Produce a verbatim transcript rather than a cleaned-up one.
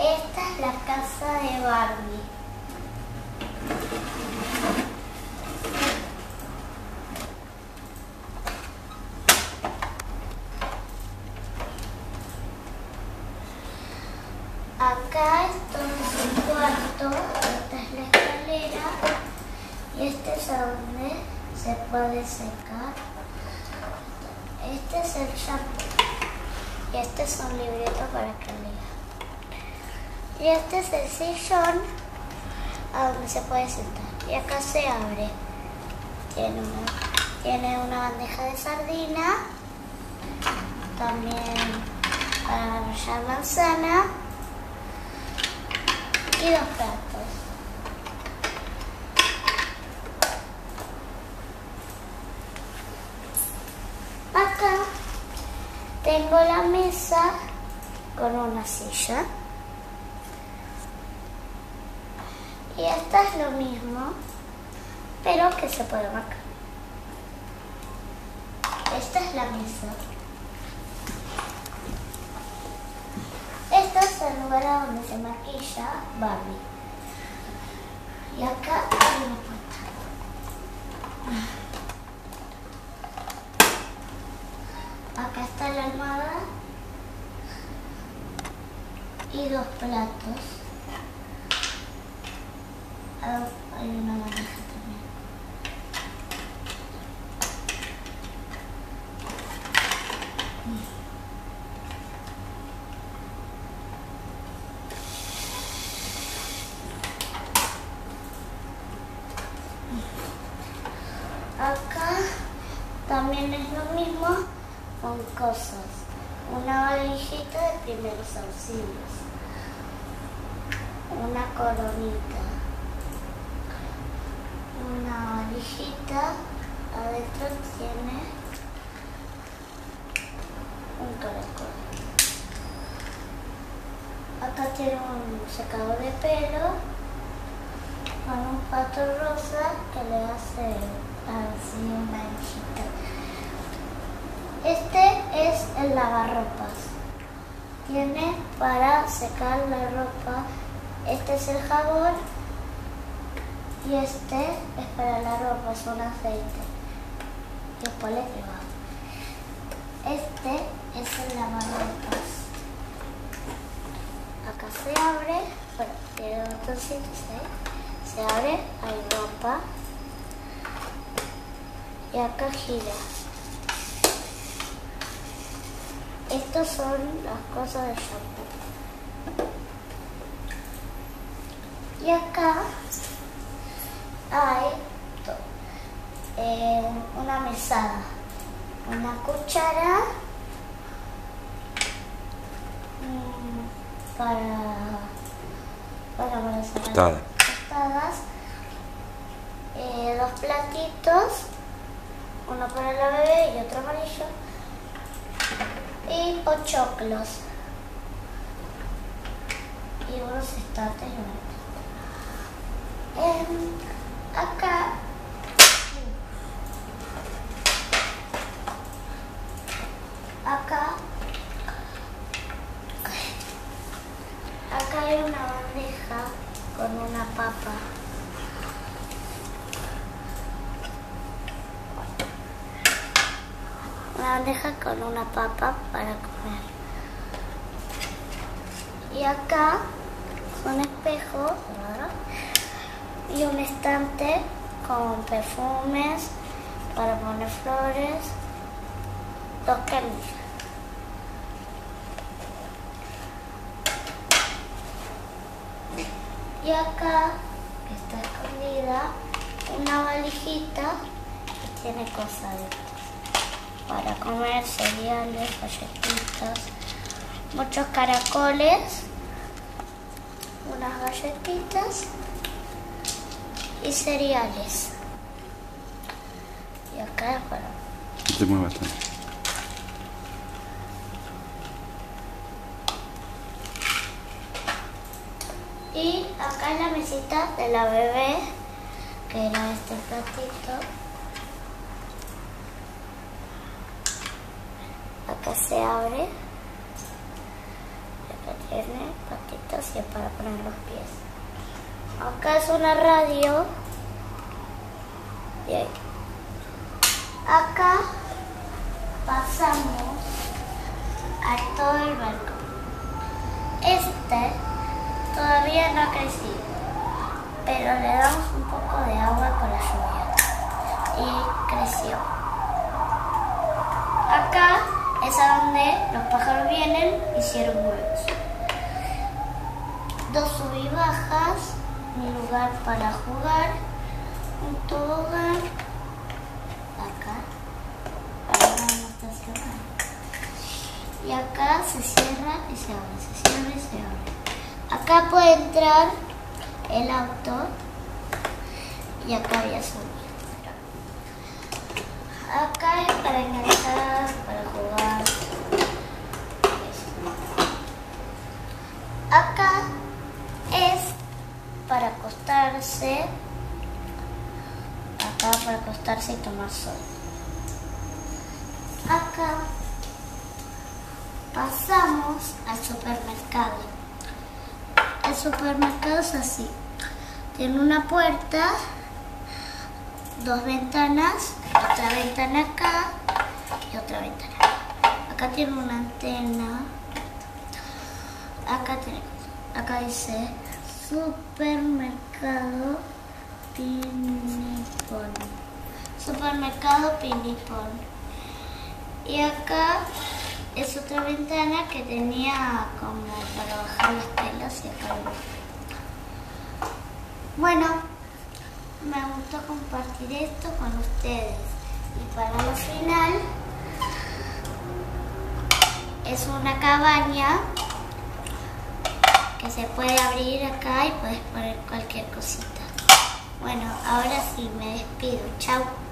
Esta es la casa de Barbie. Acá esto es el cuarto, esta es la escalera y este es a donde se puede secar. Este es el shampoo y este es un libreto para que lea. Y este es el sillón a donde se puede sentar. Y acá se abre. Tiene una, tiene una bandeja de sardina, también para rallar manzana y dos platos. Acá tengo la mesa con una silla. Y esta es lo mismo, pero que se puede marcar. Esta es la mesa. Este es el lugar a donde se maquilla Barbie. Y acá hay una puerta. Acá está la almohada y dos platos. Ah, hay una bandeja también. Acá también es lo mismo con cosas. Una valijita de primeros auxilios. Una coronita. Una valijita, adentro tiene un caracol. Acá tiene un secador de pelo con un pato rosa que le hace así una hijita. Este es el lavarropas. Tiene para secar la ropa. Este es el jabón. Y este es para la ropa, es un aceite. Y después le pegamos. Este es el lavarropas. Acá se abre, bueno, tiene botoncitos, ¿eh? Se abre, hay ropa. Y acá gira. Estas son las cosas de shampoo. Y acá hay eh, una mesada, una cuchara mmm, para, para, para hacer Tostada. tostadas, eh, dos platitos, uno para la bebé y otro amarillo, y pochoclos, y unos estantes y una Eh, acá acá acá hay una bandeja con una papa. Una bandeja con una papa para comer. Y acá un espejo, ¿verdad? Y un estante con perfumes para poner flores, dos camillas. Y acá, que está escondida, una valijita que tiene cosas dentro para comer, cereales, galletitas, muchos caracoles, unas galletitas y cereales. Y acá para... Se mueve bastante. Y acá en la mesita de la bebé, que era este platito. Acá se abre. Acá tiene patitas y es para poner los pies. Acá es una radio. Y ahí. Acá pasamos a todo el balcón. Este todavía no ha crecido, pero le damos un poco de agua con la lluvia y creció. Acá es a donde los pájaros vienen y hicieron huevos. Dos sub y bajas, un lugar para jugar, un tobogán. Acá, ahora no está cerrado. Y acá se cierra y se abre, se cierra y se abre. Acá puede entrar el auto y acá había sonido. Acá es para enganchar, para jugar. Acá es para acostarse. Acá para acostarse y tomar sol. Acá pasamos al supermercado. El supermercado es así. Tiene una puerta, dos ventanas, otra ventana acá y otra ventana acá. Acá tiene una antena. Acá tiene, acá dice supermercado Pinipón. Supermercado Pinipón. Y acá es otra ventana que tenía como para bajar las telas y acá no. Bueno, me gustó compartir esto con ustedes. Y para el final es una cabaña que se puede abrir acá y puedes poner cualquier cosita. Bueno, ahora sí me despido. Chau.